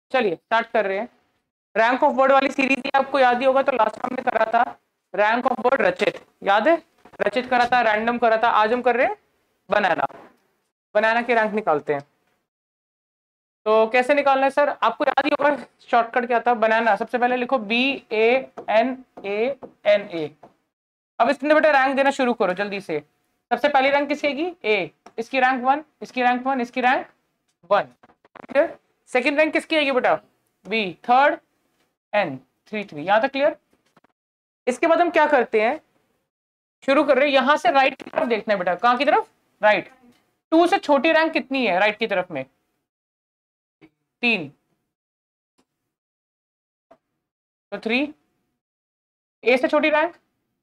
चलिए स्टार्ट कर रहे हैं। रैंक ऑफ वर्ड वाली सीरीज ही आपको याद ही होगा, तो लास्ट हमने करा था रैंक ऑफ वर्ड रचित, याद है? रचित करा था, रैंडम करा था। आज हम कर रहे हैं बनाना। बनाना की रैंक निकालते हैं। तो कैसे निकालना है सर? आपको याद ही होगा शॉर्टकट क्या था। बनाना सबसे पहले लिखो BANANA। अब इसने बेटा रैंक देना शुरू करो जल्दी से। सबसे पहली रैंक किसकी आएगी? ए। इसकी रैंक 1, इसकी रैंक 1, इसकी रैंक 1। सेकंड रैंक किसकी आएगी बेटा? बी। Third N 3 3। यहां तक क्लियर? इसके बाद हम क्या करते हैं, शुरू कर रहे हैं यहां से राइट की तरफ देखना है बेटा। कहां की तरफ? राइट। 2 से छोटी रैंक कितनी है राइट की तरफ में? 3। तो 3। ए से छोटी रैंक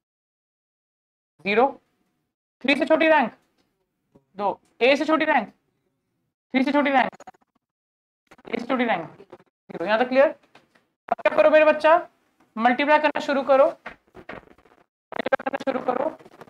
0। 3 से छोटी रैंक 2। ए से छोटी रैंक 3 से छोटी रैंक ए से छोटी रैंक 0। यहां तक क्लियर? अब क्या करो मेरे बच्चा, मल्टीप्लाई करना शुरू करो। मल्टीप्लाई करना शुरू करो।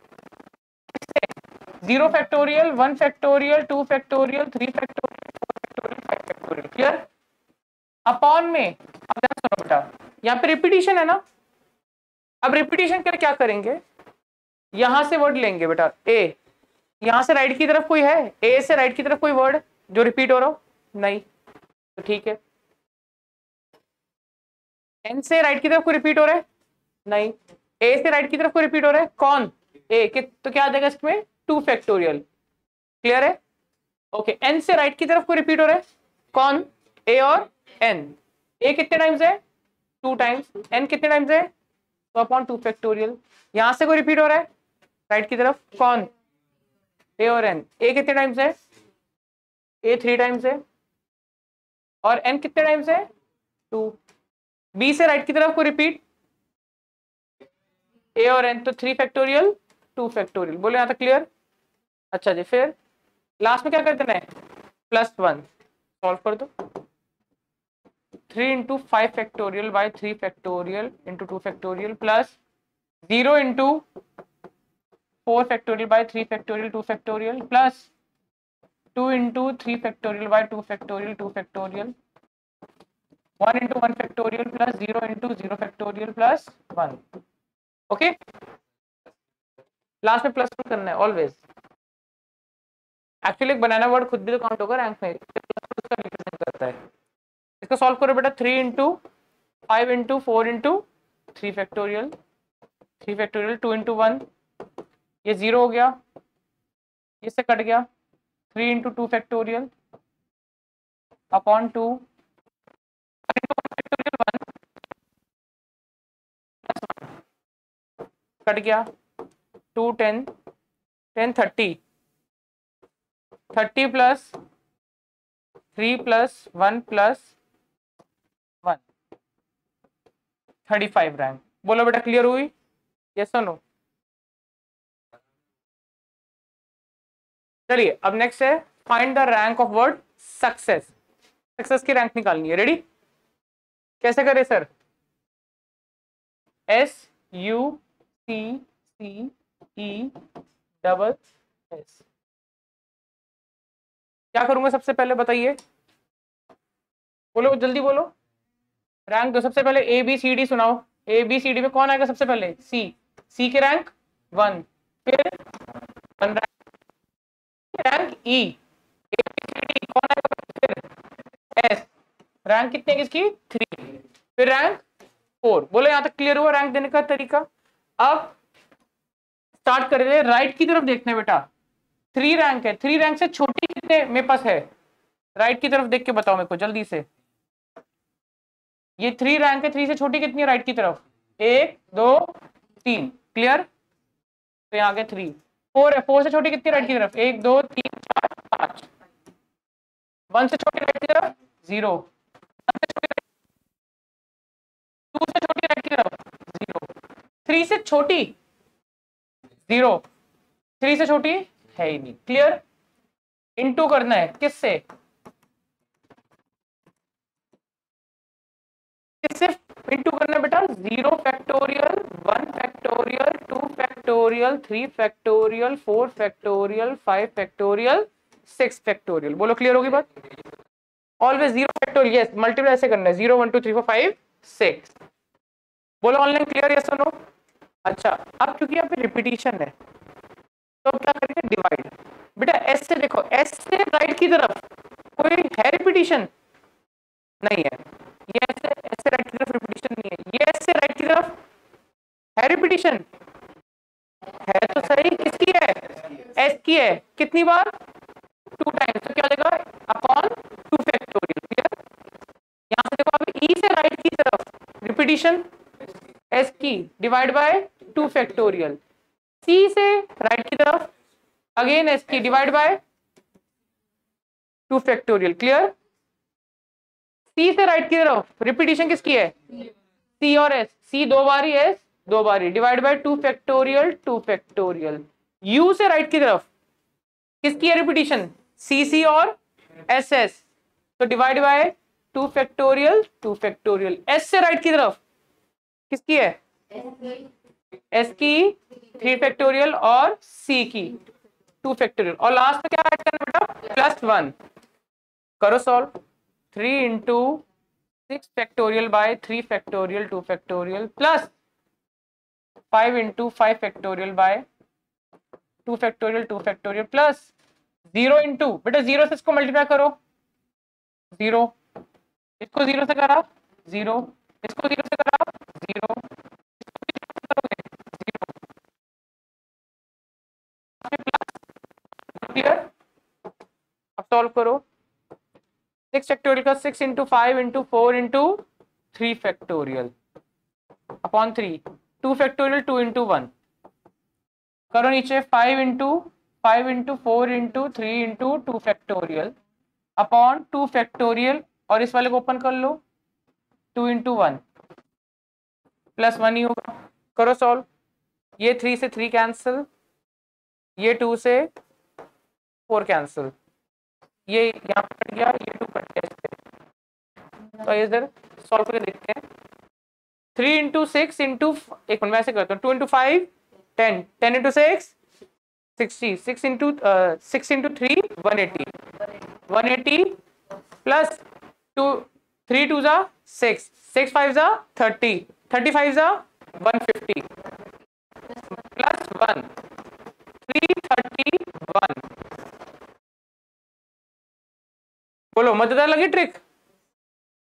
0 factorial, 1 factorial, 2 factorial, 3 factorial, 4 factorial, 5 factorial. Clear? Upon में अब ध्यान सुनो बेटा, यहाँ पे रिपीटिशन है ना। अब रिपीटिशन के लिए क्या करेंगे, यहां से वर्ड लेंगे बेटा ए। यहां से राइट की तरफ कोई है? ए से राइट की तरफ कोई वर्ड जो रिपीट हो रहा हो? नहीं। तो ठीक है। एन से राइट की तरफ कोई रिपीट हो रहा है? नहीं। ए से राइट की तरफ कोई रिपीट हो रहा है? कौन? ए के, तो क्या आ जाएगा इसमें? 2 फैक्टोरियल। क्लियर है? ओके। एन से राइट की तरफ कोई रिपीट हो रहा है? कौन? ए और एन। ए कितने टाइम्स है? 2 टाइम्स। एन कितने टाइम्स है? तो अपॉन 2 फैक्टोरियल। यहां से कोई रिपीट हो रहा है राइट की तरफ? कौन? ए और एन। ए कितने टाइम्स है? ए 3 टाइम्स है। और एन कितने टाइम्स है? 2। बी से राइट की तरफ कोई रिपीट? ए और एन, तो 3 फैक्टोरियल 2 फैक्टोरियल। बोले यहां तक क्लियर? अच्छा जी, फिर लास्ट में क्या कर देना है? +1। सॉल्व कर दो। 3 into 5 factorial by 3 factorial into 2 factorial plus 0 into 4 factorial by 3 factorial 2 factorial plus 2 into 3 factorial by 2 factorial 2 factorial 1 into 1 factorial plus 0 into 0 factorial plus 1। Okay, last में +2 करना है ऑलवेज। एक्चुअली एक बनाना वर्ड खुद भी तो काउंट होगा रैंक में, उसका रिप्रेजेंट करता है। इसका सॉल्व करो बेटा। 3 into 5 into 4 into 3 factorial 3 factorial 2 into 1, ये 0 हो गया, इससे कट गया। 3 इंटू 2 फैक्टोरियल अपॉन 2 कट गया। 2 10 10 30 30 प्लस 3 प्लस 1 प्लस 1 35 रैंक। बोलो बेटा क्लियर हुई? यस और नो? चलिए अब नेक्स्ट है find the rank of word success. Success की रैंक निकालनी है। रेडी? कैसे करें सर? SUCCESS। क्या करूंगा सबसे पहले बताइए? बोलो जल्दी बोलो। रैंक दो। सबसे पहले ABCD सुनाओ। ABCD में कौन आएगा सबसे पहले? सी। सी के रैंक 1। फिर 1 रैंक E। ABCD कौन आएगा? फिर S। रैंक कितने किसकी? 3। फिर रैंक 4। बोलो यहां तक क्लियर हुआ रैंक देने का तरीका? अब स्टार्ट कर रहे हैं राइट की तरफ देखने बेटा। 3 रैंक है। 3 रैंक से छोटी कितने मेरे पास है? राइट की तरफ देख के बताओ मेरे को जल्दी से। ये 3 रैंक है, 3 से छोटी कितनी है राइट की तरफ? 1 2 3। क्लियर? तो यहाँ आगे 3। 4 है। 4 से छोटी कितनी राइट की तरफ? 1 2 3 4 5। 1 से छोटी राइट की तरफ 0। 2 से छोटी राइट की तरफ 0। 3 से छोटी 0। 3 से छोटी है ही नहीं। क्लियर? इनटू करना है किससे? किससे इनटू करना है बेटा? 0 factorial 1 factorial 2 factorial 3 factorial 4 factorial 5 factorial 6 factorial. बोलो क्लियर होगी बात? ऑलवेज 0 फैक्टोरियल, यस मल्टीप्लाई ऐसे करना है, 0 1 2 3 4 5 6। बोलो ऑनलाइन क्लियर, यस सुनो। अच्छा अब क्योंकि यहाँ पे रिपीटिशन है तो अब क्या करेंगे, डिवाइड। बेटा एस से देखो, एस से राइट की तरफ कोई है रिपीटिशन नहीं है, ये ऐसे राइट की तरफ रिपीटिशन नहीं है, ये ऐसे राइट की तरफ है रिपीटिशन है तो सही, किसकी है, एस की है, कितनी बार, 2 टाइम्स, तो क्या हो जाएगा अपॉन 2 फैक्टोरियल। क्लियर, यहाँ से देखो अभी ई से राइट की तरफ रिपीटिशन एस की डिवाइड बाय 2 फैक्टोरियल, सी से राइट की तरफ अगेन एस की divide by 2 factorial. Clear, C से राइट की तरफ रिपीटिशन किसकी है, सी और एस, सी 2 बारी, एस 2 बारी, divide by 2 factorial 2 factorial. U से राइट की तरफ किसकी है रिपीटिशन, सी सी और एस एस, तो divide by 2 factorial 2 factorial. S से राइट की तरफ किसकी है, एस की 3 फैक्टोरियल और सी की 2 फैक्टोरियल, और लास्ट में क्या ऐड करना बेटा, +1। करो solve, 3 into 6 factorial by 3 factorial 2 factorial plus 5 into 5 factorial by 2 factorial 2 factorial plus 0 into, बेटा 0 से इसको मल्टीप्लाई करो, 0, इसको 0 से करा 0, इसको 0 से करा 0, क्लियर। अब सॉल्व करो, 6 फैक्टोरियल का 6 into 5 into 4 into 3 factorial upon 3, 2 factorial 2 into 1, करो नीचे 5 into 4 into 3 into 2 factorial upon 2 factorial, और इस वाले को ओपन कर लो, 2 इंटू 1 +1 ही होगा। करो सॉल्व, ये 3 से 3 कैंसिल, ये 2 से 4 कैंसिल, ये यहाँ पे कट गया, ये 2 कट गया इससे, तो इधर सॉल्व करके देखते हैं। 3 इंटू 6 इंटू, एक मिनट मैं ऐसे करता हूँ, 2 इंटू 5 10, 10 इंटू 6 60, 6 इंटू 3 180, 180 प्लस 2, 3 2 जा 6, 6 5 जा 30, 35 जा 150 प्लस 1, 331। बोलो मजेदार लगी ट्रिक,